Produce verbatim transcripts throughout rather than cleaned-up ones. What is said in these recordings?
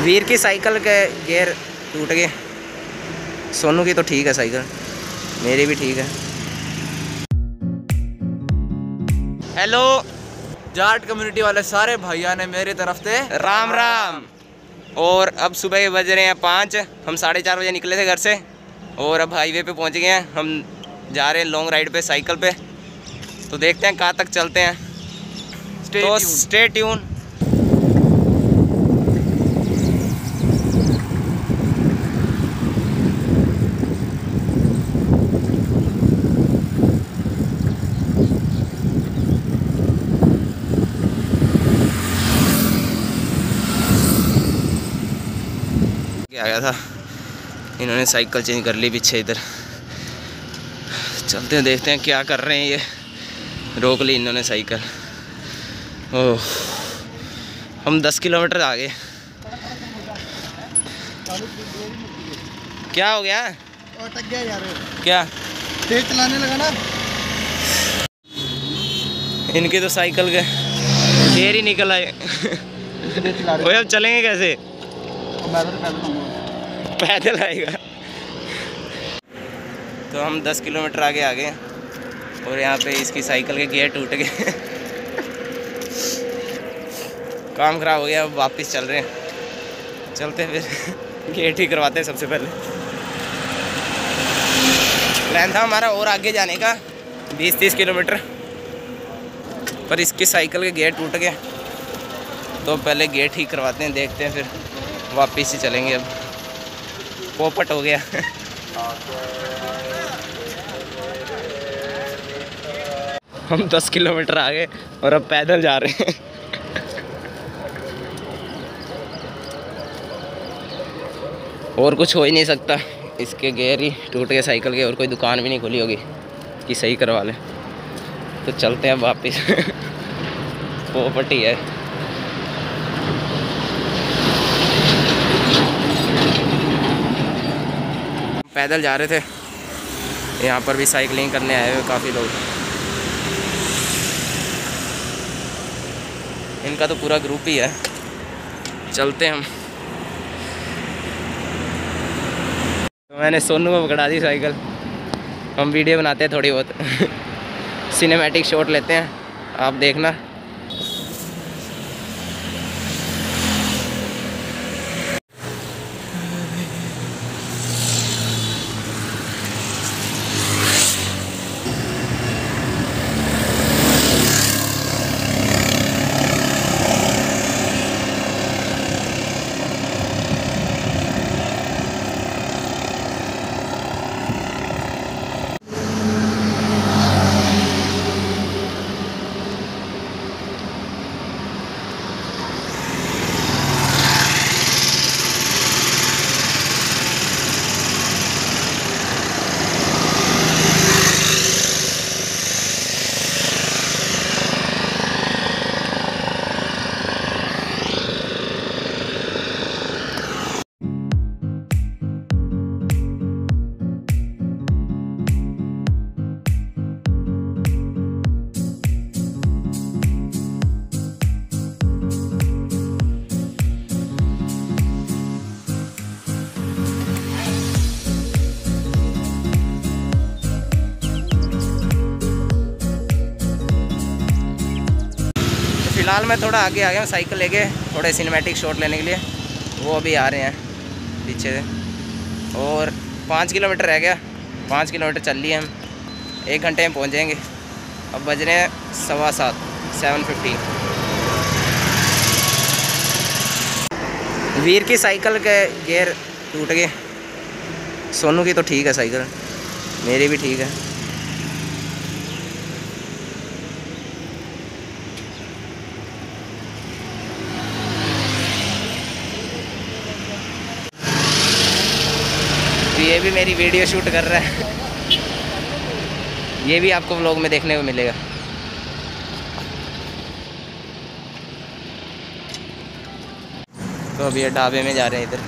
वीर की साइकिल के गियर टूट गए। सोनू की तो ठीक है साइकिल, मेरी भी ठीक है। हेलो जाट कम्युनिटी वाले सारे भाइयों ने मेरी तरफ से राम राम। और अब सुबह के बज रहे हैं पाँच। हम साढ़े चार बजे निकले थे घर से और अब हाईवे पे पहुंच गए हैं। हम जा रहे हैं लॉन्ग राइड पे साइकिल पे, तो देखते हैं कहाँ तक चलते हैं। स्टे तो ट्यून। Stay tune. आ गया था, इन्होंने साइकिल चेंज कर ली पीछे। इधर चलते हैं, देखते हैं क्या कर रहे हैं ये। रोक ली इन्होंने साइकिल। ओह, हम दस किलोमीटर आ गए। क्या हो गया? अटक गया यार। क्या तेज चलाने लगा ना। इनकी तो साइकिल के ढेर ही निकल आए। वो अब चलेंगे कैसे? पैदल आएगा। तो हम दस किलोमीटर आगे आ गए और यहाँ पे इसकी साइकिल के गियर टूट गए। काम खराब हो गया, अब वापस चल रहे हैं। चलते हैं फिर गियर ठीक करवाते हैं सबसे पहले। प्लान था हमारा और आगे जाने का, बीस तीस किलोमीटर, पर इसकी साइकिल के गियर टूट गए तो पहले गियर ठीक करवाते हैं, देखते हैं फिर वापस ही चलेंगे। अब पोपट हो गया। हम दस किलोमीटर आ गए और अब पैदल जा रहे हैं। और कुछ हो ही नहीं सकता, इसके गियर ही टूट गए साइकिल के, और कोई दुकान भी नहीं खुली होगी कि सही करवा लें। तो चलते हैं वापस। पोपट ही है। पैदल जा रहे थे, यहाँ पर भी साइकिलिंग करने आए हुए काफ़ी लोग। इनका तो पूरा ग्रुप ही है। चलते हैं हम। तो मैंने सोनू को पकड़ा दी साइकिल। हम वीडियो बनाते हैं थोड़ी बहुत। सिनेमैटिक शॉट लेते हैं, आप देखना। फिलहाल मैं थोड़ा आगे आ गया हूँ साइकिल लेके, थोड़े सिनेमैटिक शॉट लेने के लिए। वो अभी आ रहे हैं पीछे से। और पाँच किलोमीटर रह गया, पाँच किलोमीटर चल लिए हम, एक घंटे में पहुँच जाएंगे। अब बज रहे हैं सवा सात, सेवन फिफ्टीन। वीर की साइकिल के गियर टूट गए। सोनू की तो ठीक है साइकिल, मेरी भी ठीक है। ये भी मेरी वीडियो शूट कर रहा है। ये भी आपको व्लॉग में देखने को मिलेगा। तो अभी ये ढाबे में जा रहे हैं इधर।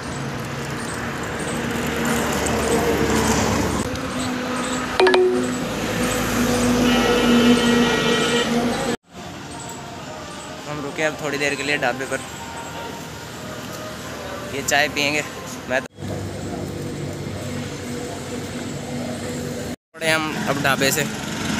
हम रुके अब थोड़ी देर के लिए ढाबे पर। ये चाय पियेंगे। मैं तो थोड़े हम अब ढाबे से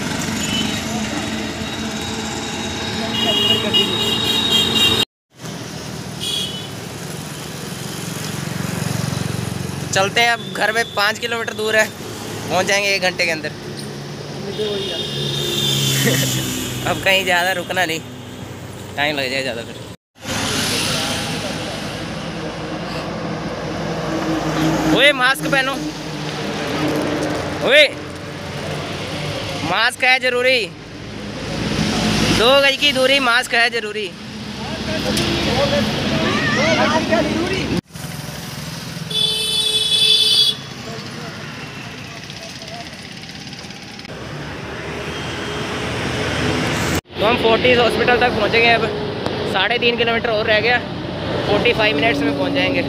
चलते हैं। अब घर में पाँच किलोमीटर दूर है, पहुंच जाएंगे एक घंटे के अंदर। अब कहीं ज़्यादा रुकना नहीं, टाइम लग जाएगा ज़्यादा फिर। ओए मास्क पहनो, ओए मास्क है जरूरी, दो गज की दूरी, मास्क है जरूरी। तो हम फोर्टीज़ हॉस्पिटल तक पहुँचेंगे। अब साढ़े तीन किलोमीटर और रह गया, फोर्टी फाइव मिनट्स में पहुँच जाएंगे।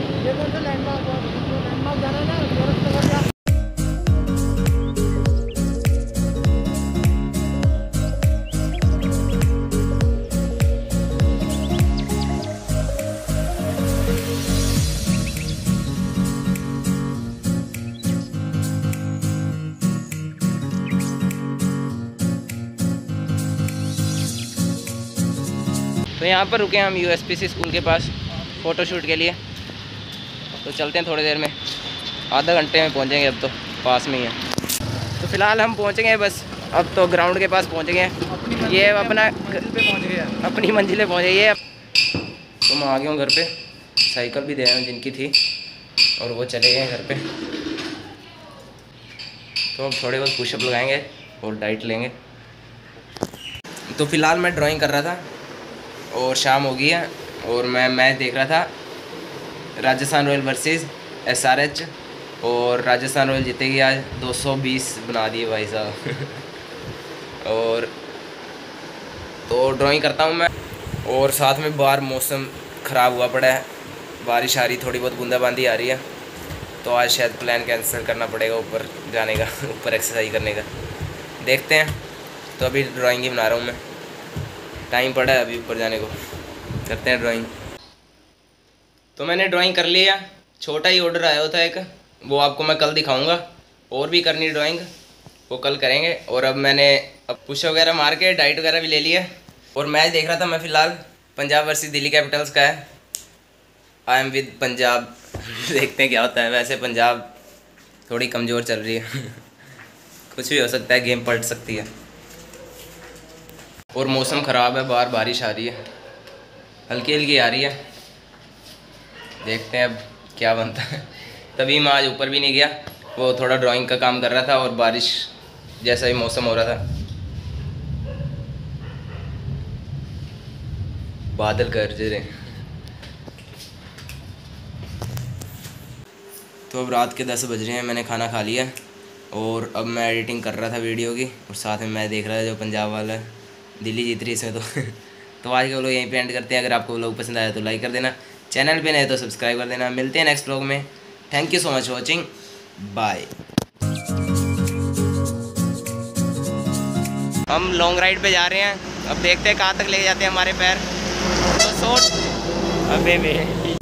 तो यहाँ पर रुके हम यूएसपीसी स्कूल के पास फ़ोटोशूट के लिए। तो चलते हैं थोड़ी देर में, आधा घंटे में पहुँचेंगे। अब तो पास में ही है। तो फ़िलहाल हम पहुँचेंगे बस, अब तो ग्राउंड के पास पहुँचेंगे। ये अपना पहुँच गए, अपनी मंजिलें पहुँचे। ये तो मैं आ गया हूँ घर पे, साइकिल भी दे रहा हूँ जिनकी थी, और वो चले गए घर पे। तो अब थोड़े बहुत पुशअप लगाएंगे और डाइट लेंगे। तो फ़िलहाल मैं ड्राइंग कर रहा था और शाम हो गई है, और मैं मैच देख रहा था, राजस्थान रॉयल वर्सेस एसआरएच, और राजस्थान रॉयल जीतेगी आज। दो सौ बीस बना दिए भाई साहब। और तो ड्राइंग करता हूँ मैं, और साथ में बाहर मौसम ख़राब हुआ पड़ा है, बारिश आ रही, थोड़ी बहुत बूंदाबांदी आ रही है। तो आज शायद प्लान कैंसिल करना पड़ेगा ऊपर जाने का, ऊपर एक्सरसाइज करने का, देखते हैं। तो अभी ड्राइंग ही बना रहा हूँ मैं, टाइम पड़ा है अभी ऊपर जाने को, करते हैं ड्राइंग। तो मैंने ड्राइंग कर लिया, छोटा ही ऑर्डर आया होता है एक, वो आपको मैं कल दिखाऊंगा। और भी करनी ड्राइंग, वो कल करेंगे। और अब मैंने अब पुश वगैरह मार के डाइट वगैरह भी ले लिया, और मैच देख रहा था मैं फ़िलहाल, पंजाब वर्सेस दिल्ली कैपिटल्स का है। I am with Punjab. देखते हैं क्या होता है। वैसे पंजाब थोड़ी कमज़ोर चल रही है। कुछ भी हो सकता है, गेम पलट सकती है। और मौसम ख़राब है, बाहर बारिश आ रही है, हल्की हल्की आ रही है। देखते हैं अब क्या बनता है। तभी मैं आज ऊपर भी नहीं गया, वो थोड़ा ड्राइंग का काम कर रहा था, और बारिश जैसा ही मौसम हो रहा था, बादल गरज रहे। तो अब रात के दस बज रहे हैं, मैंने खाना खा लिया, और अब मैं एडिटिंग कर रहा था वीडियो की, और साथ में मैं देख रहा था जो पंजाब वाला है, दिल्ली जीत रही इसमें। तो तो आज के व्लॉग यहीं पे एंड करते हैं। अगर आपको व्लॉग पसंद आया तो लाइक कर देना, चैनल पे नए तो सब्सक्राइब कर देना। मिलते हैं नेक्स्ट व्लॉग में। Thank you so much for watching, bye. हम लॉन्ग राइड पे जा रहे हैं, अब देखते हैं कहाँ तक ले जाते हैं हमारे पैर। तो शॉर्ट अबे में